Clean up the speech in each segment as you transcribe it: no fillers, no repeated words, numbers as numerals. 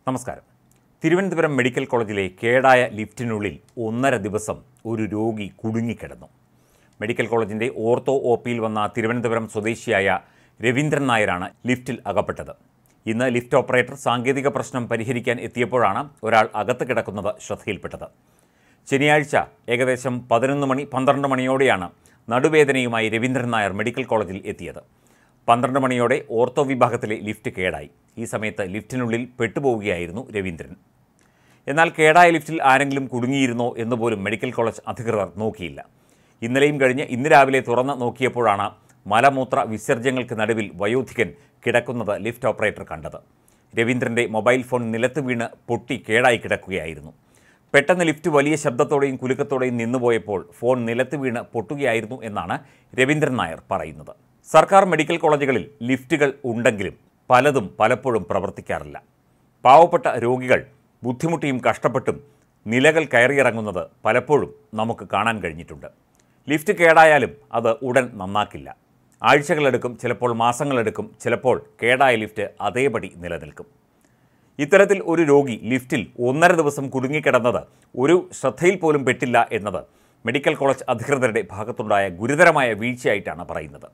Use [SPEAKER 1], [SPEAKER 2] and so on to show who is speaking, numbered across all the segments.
[SPEAKER 1] നമസ്കാരം. തിരുവനന്തപുരം മെഡിക്കൽ കോളേജിലെ കേടായ ലിഫ്റ്റിനുള്ളിൽ 1.5 ദിവസം ഒരു രോഗി കുടുങ്ങിക്കിടന്നു. മെഡിക്കൽ കോളേജിൻ്റെ ഓർത്തോ OPയിൽ വന്ന തിരുവനന്തപുരം സ്വദേശിയായ രവീന്ദ്രൻ നായരാണ് ലിഫ്റ്റിൽ അകപ്പെട്ടത്. ഇന്ന് ലിഫ്റ്റ് ഓപ്പറേറ്റർ സാങ്കേതിക പ്രശ്നം പരിഹരിക്കാൻ എത്തിയപ്പോഴാണ് ഒരാൾ അകത്ത് കിടക്കുന്നത് ശ്രദ്ധയിൽപ്പെട്ടത്. ശനിയാഴ്ച ഏകദേശം 11-12 മണിയോടെയാണ് നടുവേദനയുമായി രവീന്ദ്രൻ നായർ മെഡിക്കൽ കോളേജിൽ എത്തിയത്. 12 മണിയോടെ ഓർത്തോ വിഭാഗത്തിലെ ലിഫ്റ്റ് കേടായി. ഈ സമയത്ത് ലിഫ്റ്റിനുള്ളിൽ പെട്ടുപോവുകയായിരുന്നു രവീന്ദ്രൻ. എന്നാൽ കേടായ ലിഫ്റ്റിൽ ആരെങ്കിലും കുടുങ്ങിയിരുന്നോ എന്നുപോലും മെഡിക്കൽ കോളേജ് അധികൃതർ നോക്കിയില്ല. ഇന്നലെയും കഴിഞ്ഞ് ഇന്ന് രാവിലെ തുറന്ന് നോക്കിയപ്പോഴാണ് മലമൂത്ര വിസർജ്യങ്ങൾക്ക് നടുവിൽ വയോധികൻ കിടക്കുന്നത് ലിഫ്റ്റ് ഓപ്പറേറ്റർ കണ്ടത്. രവീന്ദ്രൻ്റെ മൊബൈൽ ഫോൺ നിലത്ത് വീണ് പൊട്ടി കേടായി കിടക്കുകയായിരുന്നു. പെട്ടെന്ന് ലിഫ്റ്റ് വലിയ ശബ്ദത്തോടെയും കുലുക്കത്തോടെയും നിന്നുപോയപ്പോൾ ഫോൺ നിലത്ത് വീണ് പൊട്ടുകയായിരുന്നു എന്നാണ് രവീന്ദ്രൻ നായർ പറയുന്നത്. സർക്കാർ മെഡിക്കൽ കോളേജുകളിൽ ലിഫ്റ്റുകൾ ഉണ്ടെങ്കിലും പലതും പലപ്പോഴും പ്രവർത്തിക്കാറില്ല. പാവപ്പെട്ട രോഗികൾ ബുദ്ധിമുട്ടിയും കഷ്ടപ്പെട്ടും നിലകൾ കയറിയിറങ്ങുന്നത് പലപ്പോഴും നമുക്ക് കാണാൻ കഴിഞ്ഞിട്ടുണ്ട്. ലിഫ്റ്റ് കേടായാലും അത് ഉടൻ നന്നാക്കില്ല. ആഴ്ചകളെടുക്കും, ചിലപ്പോൾ മാസങ്ങളെടുക്കും, ചിലപ്പോൾ കേടായ ലിഫ്റ്റ് അതേപടി നിലനിൽക്കും. ഇത്തരത്തിൽ ഒരു രോഗി ലിഫ്റ്റിൽ 1.5 ദിവസം കുടുങ്ങിക്കിടന്നത് ഒരു ശ്രദ്ധയിൽ പോലും പെട്ടില്ല എന്നത് മെഡിക്കൽ കോളേജ് അധികൃതരുടെ ഭാഗത്തുണ്ടായ ഗുരുതരമായ വീഴ്ചയായിട്ടാണ് പറയുന്നത്.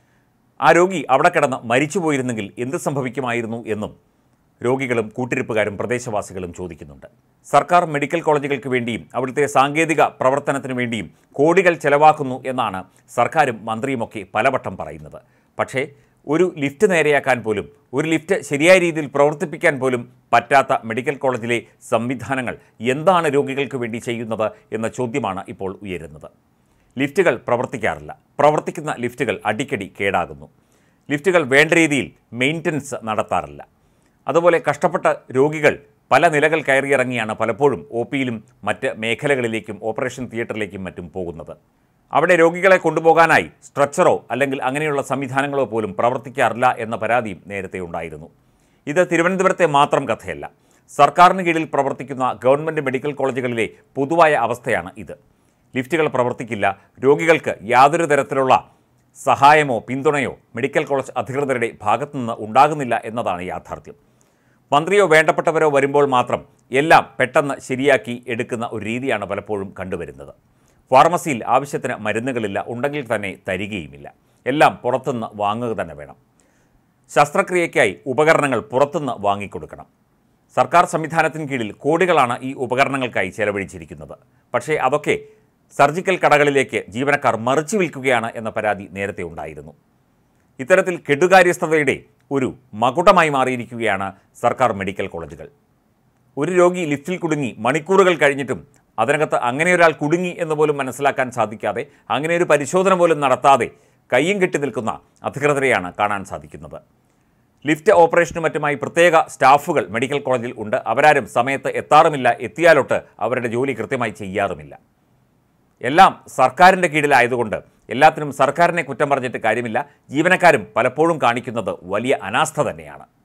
[SPEAKER 1] ആ രോഗി അവിടെ കിടന്ന് മരിച്ചുപോയിരുന്നെങ്കിൽ എന്ത് സംഭവിക്കുമായിരുന്നു എന്നും രോഗികളും കൂട്ടിരിപ്പുകാരും പ്രദേശവാസികളും ചോദിക്കുന്നുണ്ട്. സർക്കാർ മെഡിക്കൽ കോളേജുകൾക്ക് വേണ്ടിയും അവിടുത്തെ സാങ്കേതിക പ്രവർത്തനത്തിനു വേണ്ടിയും കോടികൾ ചെലവാക്കുന്നു എന്നാണ് സർക്കാരും മന്ത്രിയുമൊക്കെ പലവട്ടം പറയുന്നത്. പക്ഷേ ഒരു ലിഫ്റ്റ് നേരെയാക്കാൻ പോലും, ഒരു ലിഫ്റ്റ് ശരിയായ രീതിയിൽ പ്രവർത്തിപ്പിക്കാൻ പോലും പറ്റാത്ത മെഡിക്കൽ കോളേജിലെ സംവിധാനങ്ങൾ എന്താണ് രോഗികൾക്ക് വേണ്ടി ചെയ്യുന്നത് എന്ന ചോദ്യമാണ് ഇപ്പോൾ ഉയരുന്നത്. ലിഫ്റ്റുകൾ പ്രവർത്തിക്കാറില്ല. പ്രവർത്തിക്കുന്ന ലിഫ്റ്റുകൾ അടിക്കടി കേടാകുന്നു. ലിഫ്റ്റുകൾ വേണ്ട രീതിയിൽ മെയിൻ്റനൻസ് നടത്താറില്ല. അതുപോലെ കഷ്ടപ്പെട്ട രോഗികൾ പല നിലകൾ കയറിയിറങ്ങിയാണ് പലപ്പോഴും OPയിലും മറ്റ് മേഖലകളിലേക്കും ഓപ്പറേഷൻ തിയേറ്ററിലേക്കും മറ്റും പോകുന്നത്. അവിടെ രോഗികളെ കൊണ്ടുപോകാനായി സ്ട്രെച്ചറോ അല്ലെങ്കിൽ അങ്ങനെയുള്ള സംവിധാനങ്ങളോ പോലും പ്രവർത്തിക്കാറില്ല എന്ന പരാതിയും നേരത്തെ ഉണ്ടായിരുന്നു. ഇത് തിരുവനന്തപുരത്തെ മാത്രം കഥയല്ല. സർക്കാരിന് കീഴിൽ പ്രവർത്തിക്കുന്ന ഗവൺമെൻറ് മെഡിക്കൽ കോളേജുകളിലെ പൊതുവായ അവസ്ഥയാണ് ഇത്. ലിഫ്റ്റുകൾ പ്രവർത്തിക്കില്ല. രോഗികൾക്ക് യാതൊരു തരത്തിലുള്ള സഹായമോ പിന്തുണയോ മെഡിക്കൽ കോളേജ് അധികൃതരുടെ ഭാഗത്തുനിന്ന് ഉണ്ടാകുന്നില്ല എന്നതാണ് യാഥാർത്ഥ്യം. മന്ത്രിയോ വേണ്ടപ്പെട്ടവരോ വരുമ്പോൾ മാത്രം എല്ലാം പെട്ടെന്ന് ശരിയാക്കി എടുക്കുന്ന ഒരു രീതിയാണ് പലപ്പോഴും കണ്ടുവരുന്നത്. ഫാർമസിയിൽ ആവശ്യത്തിന് മരുന്നുകളില്ല, ഉണ്ടെങ്കിൽ തന്നെ തരികയുമില്ല. എല്ലാം പുറത്തുനിന്ന് വാങ്ങുക തന്നെ വേണം. ശസ്ത്രക്രിയയ്ക്കായി ഉപകരണങ്ങൾ പുറത്തുനിന്ന് വാങ്ങിക്കൊടുക്കണം. സർക്കാർ സംവിധാനത്തിന് കീഴിൽ കോടികളാണ് ഈ ഉപകരണങ്ങൾക്കായി ചെലവഴിച്ചിരിക്കുന്നത്. പക്ഷേ അതൊക്കെ സർജിക്കൽ കടകളിലേക്ക് ജീവനക്കാർ മറിച്ചു വിൽക്കുകയാണ് എന്ന പരാതി നേരത്തെ ഉണ്ടായിരുന്നു. ഇത്തരത്തിൽ കെടുകാര്യസ്ഥതയുടെ ഒരു മകുടമായി മാറിയിരിക്കുകയാണ് സർക്കാർ മെഡിക്കൽ കോളേജുകൾ. ഒരു രോഗി ലിഫ്റ്റിൽ കുടുങ്ങി മണിക്കൂറുകൾ കഴിഞ്ഞിട്ടും അതിനകത്ത് അങ്ങനെ ഒരാൾ കുടുങ്ങി എന്ന് പോലും മനസ്സിലാക്കാൻ സാധിക്കാതെ, അങ്ങനെ ഒരു പരിശോധന പോലും നടത്താതെ കയ്യും കെട്ടി നിൽക്കുന്ന അധികൃതരെയാണ് കാണാൻ സാധിക്കുന്നത്. ലിഫ്റ്റ് ഓപ്പറേഷനും മറ്റുമായി പ്രത്യേക സ്റ്റാഫുകൾ മെഡിക്കൽ കോളേജിൽ ഉണ്ട്. അവരാരും സമയത്ത് എത്താറുമില്ല. എത്തിയാലൊട്ട് അവരുടെ ജോലി കൃത്യമായി ചെയ്യാറുമില്ല. എല്ലാം സർക്കാരിൻ്റെ കീഴിലായതുകൊണ്ട് എല്ലാത്തിനും സർക്കാരിനെ കുറ്റം പറഞ്ഞിട്ട് കാര്യമില്ല. ജീവനക്കാരും പലപ്പോഴും കാണിക്കുന്നത് വലിയ അനാസ്ഥ തന്നെയാണ്.